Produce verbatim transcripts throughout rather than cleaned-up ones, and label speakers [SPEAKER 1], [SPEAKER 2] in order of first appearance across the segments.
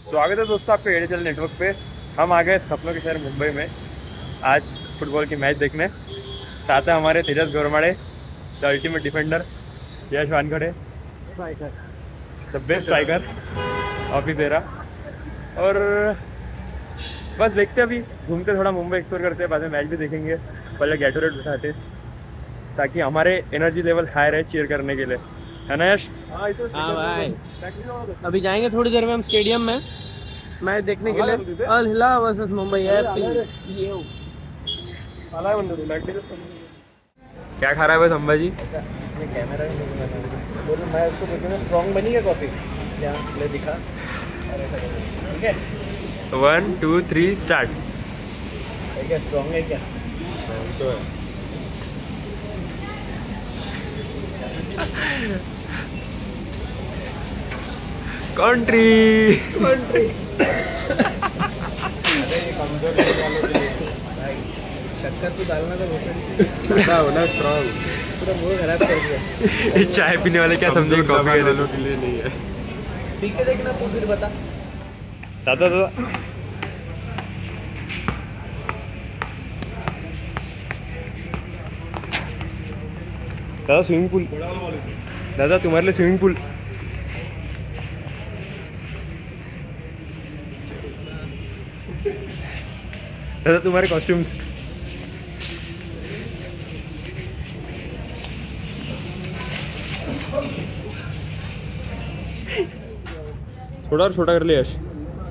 [SPEAKER 1] स्वागत है दोस्तों आपके एयरटेल नेटवर्क पे। हम आ गए सपनों के शहर मुंबई में आज फुटबॉल की मैच देखने। साथ है हमारे Tejas Gormade, the ultimate defender, Yash Wankhede, striker, the best striker of this era. और बस देखते अभी घूमते थोड़ा मुंबई एक्सप्लोर करते हैं, बाद में मैच भी देखेंगे। पहले गैटोरेट उठाते ताकि हमारे एनर्जी लेवल हाई रहे चीयर करने के लिए, है ना यश?
[SPEAKER 2] हाँ भाई, अभी जाएंगे थोड़ी देर में हम स्टेडियम में मैच देखने के लिए, Al Hilal versus Mumbai FC.
[SPEAKER 1] क्या खा रहा है भाई संभाजी?
[SPEAKER 2] कैमरा बोलो, मैं उसको पूछूंगा स्ट्रॉन्ग बनी है कॉफी क्या? ले दिखा। ठीक है,
[SPEAKER 1] वन टू थ्री स्टार्ट।
[SPEAKER 2] क्या स्ट्रॉन्ग है क्या?
[SPEAKER 1] तो है। कंट्री
[SPEAKER 2] कंट्री अरे कमजोर वालों के लिए भाई शक्कर तो डालना था, होता होना स्ट्रॉन्ग, पूरा मूड खराब कर दिया।
[SPEAKER 1] चाय पीने वाले क्या समझे कॉफी वालों के लिए नहीं है।
[SPEAKER 2] ठीक है, देखना तू फिर बता।
[SPEAKER 1] दादा दादा दादा स्विमिंग पूल, दादा तुम्हारे लिए स्विमिंग पूल। दादा तुम्हारे कॉस्ट्यूम्स। थोड़ा और छोटा कर ले यश।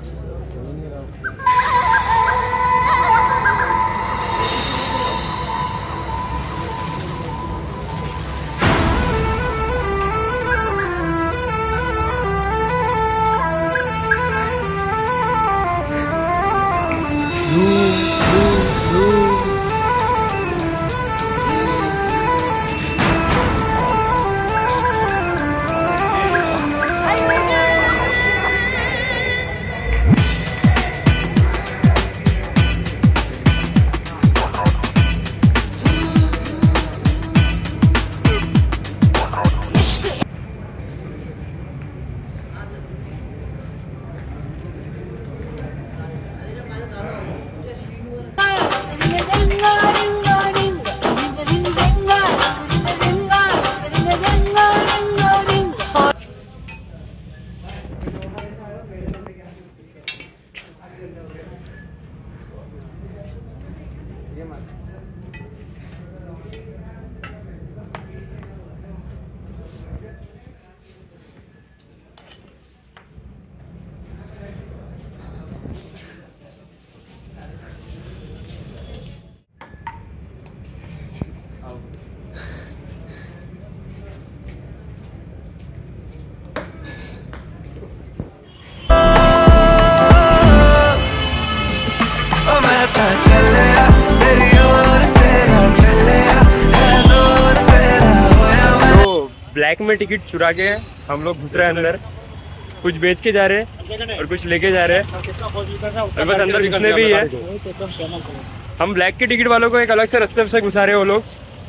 [SPEAKER 1] ब्लैक में टिकट चुरा के हम लोग घुस रहे हैं अंदर, कुछ बेच के जा रहे हैं और कुछ लेके जा रहे हैं। और बस अंदर घुसने भी है। हम ब्लैक के टिकट वालों को एक अलग से रास्ते से घुसा रहे हैं वो लोग।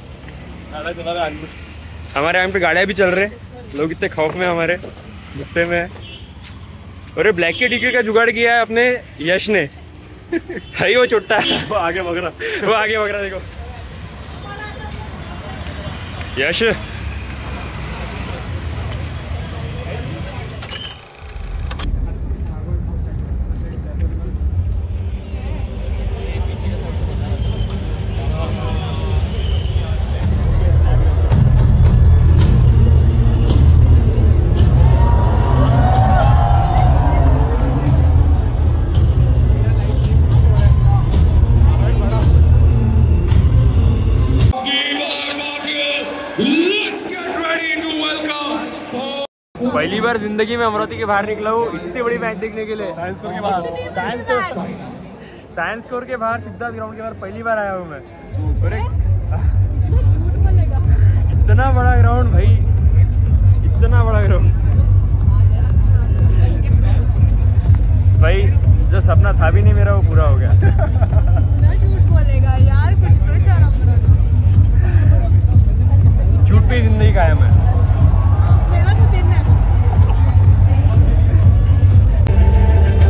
[SPEAKER 1] हमारे यहाँ पे गाड़ियाँ भी चल रहे हैं, लोग इतने खौफ में हमारे गुस्से में। और ब्लैक के टिकट का जुगाड़ किया है अपने यश ने। सही वो चुटता है, वो आगे भग रहा, वो आगे भग रहा, देखो यश। पहली बार जिंदगी में अमरावती के बाहर निकला हूँ इतनी बड़ी मैच देखने के लिए। साइंस कोर के बाहर, साइंस कोर के बाहर सिद्धार्थ ग्राउंड के बाहर पहली बार आया हूँ मैं। इतना बड़ा ग्राउंड भाई, इतना बड़ा ग्राउंड भाई, जो सपना था भी नहीं मेरा वो पूरा हो गया।
[SPEAKER 3] झूठ बोलेगा यार, कुछ तो शर्म करो।
[SPEAKER 1] झूठ पे जिंदगी कायम है।
[SPEAKER 3] मेरा तो दिन है।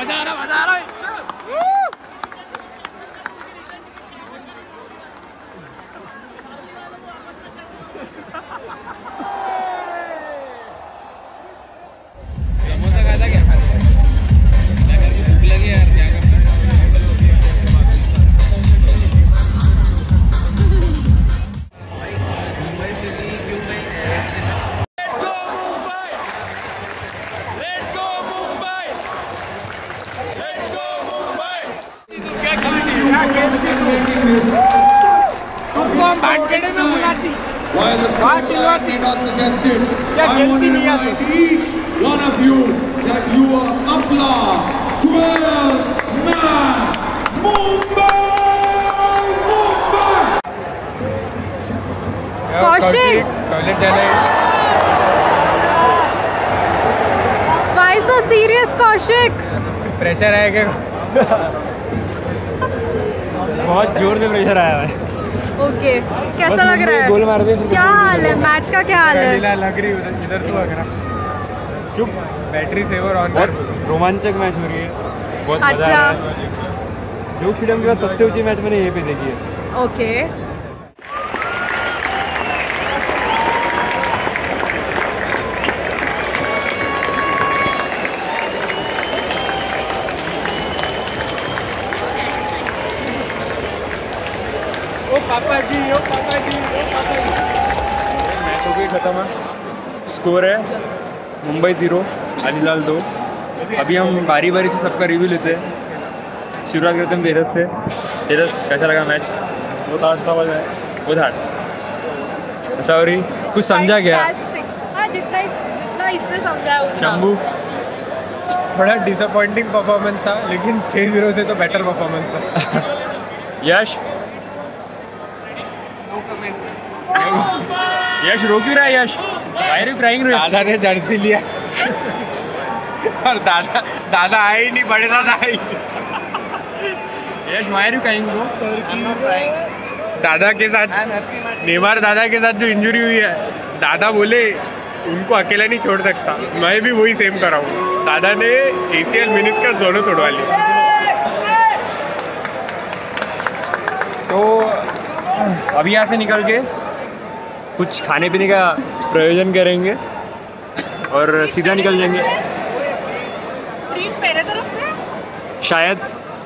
[SPEAKER 2] मजा आ रहा मजा आ रहा समोसा खाया क्या खा लिया? क्या करके भूख लगी यार, क्या करना? मुंबई से भी क्यों नहीं?
[SPEAKER 4] While the scoreline did not suggest it, I want to remind each one of you that you are Apla twelve man Mumbai! Mumbai!
[SPEAKER 3] Kaushik,
[SPEAKER 2] toilet जाना है।
[SPEAKER 3] why so serious Kaushik?
[SPEAKER 2] Pressure आया क्या?
[SPEAKER 1] बहुत जोर से प्रेशर आया है।
[SPEAKER 3] ओके, कैसा लग रहा है?
[SPEAKER 2] गोल मार दे फिर
[SPEAKER 3] क्या हाल है? मैच का क्या हाल है?
[SPEAKER 2] लग रही उधर इधर तो अगर चुप बैटरी सेवर ऑन कर।
[SPEAKER 1] रोमांचक मैच हो रही है, बहुत मजा
[SPEAKER 3] अच्छा।
[SPEAKER 1] आ रहा है। जोग स्टेडियम के बाद सबसे ऊंची मैच मैंने यहीं पे देखी है।
[SPEAKER 3] ओके,
[SPEAKER 2] ओ पापा जी ओ पापा जी ओ पापा जी।
[SPEAKER 1] मैच हो गई खत्म है, स्कोर है मुंबई जीरो अलीलाल दो। अभी हम बारी बारी से सबका रिव्यू लेते हैं। शुरुआत करते हैं तेरस से। तेरस, कैसा लगा मैच? बहुत हार्ड था मजा है, बहुत हार्ड। सॉरी, कुछ समझा गया?
[SPEAKER 3] हाँ, जितना जितना इसने समझा उतना।
[SPEAKER 1] शंभू
[SPEAKER 2] थोड़ा डिसअपॉइंटिंग परफॉर्मेंस था, लेकिन छह जीरो से तो बेटर परफॉर्मेंस था।
[SPEAKER 1] यश यश रो क्यों रहा है? यश वायर क्राइंग रे।
[SPEAKER 2] दादा ने जर्सी लिया और दादा दादा आए ही नहीं, बड़े दादा आए ही।
[SPEAKER 1] Yash why are crying bro.
[SPEAKER 2] दादा के साथ नेमार दादा के साथ जो इंजरी हुई है, दादा बोले उनको अकेला नहीं छोड़ सकता, मैं भी वही सेम कर रहा हूँ। दादा ने एसीएल मेनिस्कस दोनों तोड़वा लिए।
[SPEAKER 1] तो अभी यहाँ से निकल के कुछ खाने पीने का प्रयोजन करेंगे और सीधा निकल जाएंगे
[SPEAKER 3] ट्रीट मेरे तरफ से
[SPEAKER 1] शायद,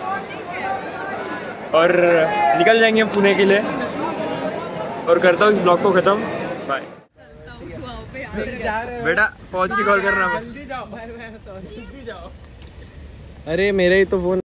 [SPEAKER 1] और निकल जाएंगे पुणे के लिए। और करता हूँ इस ब्लॉग को ख़त्म। बाय बेटा, पहुँच के कॉल करना बस।
[SPEAKER 2] अरे मेरे ही तो फोन